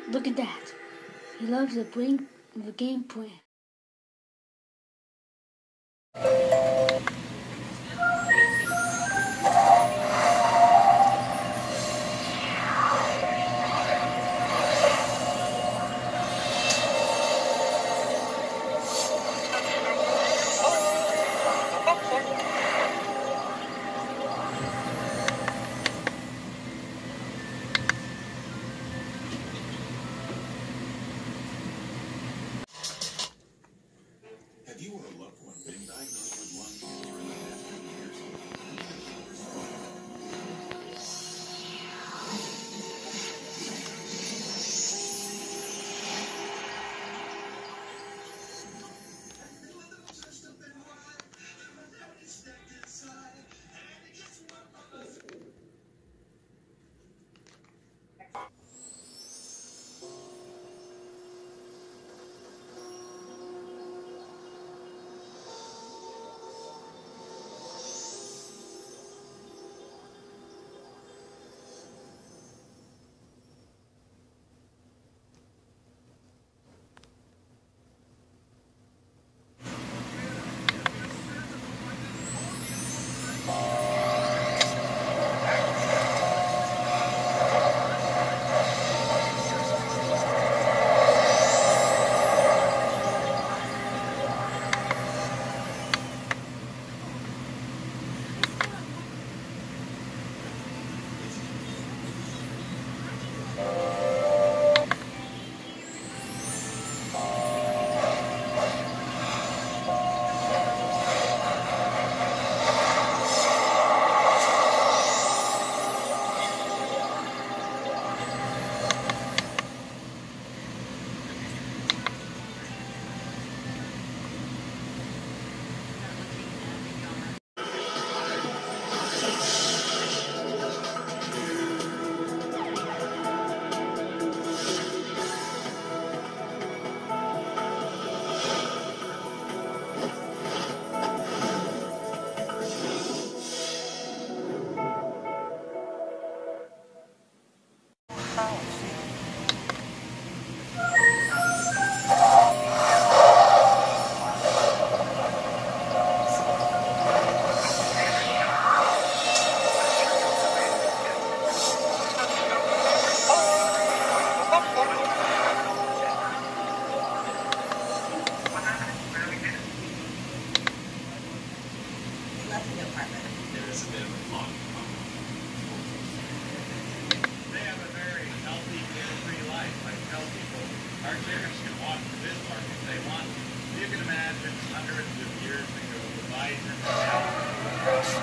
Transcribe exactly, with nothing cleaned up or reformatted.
Look at that. He loves the bring the game plan. Have you or a loved one been diagnosed with lung cancer in the past few years? They have a very healthy, carefree life. I tell people, our parents can walk to Bismarck if they want to. You can imagine hundreds of years ago, the bison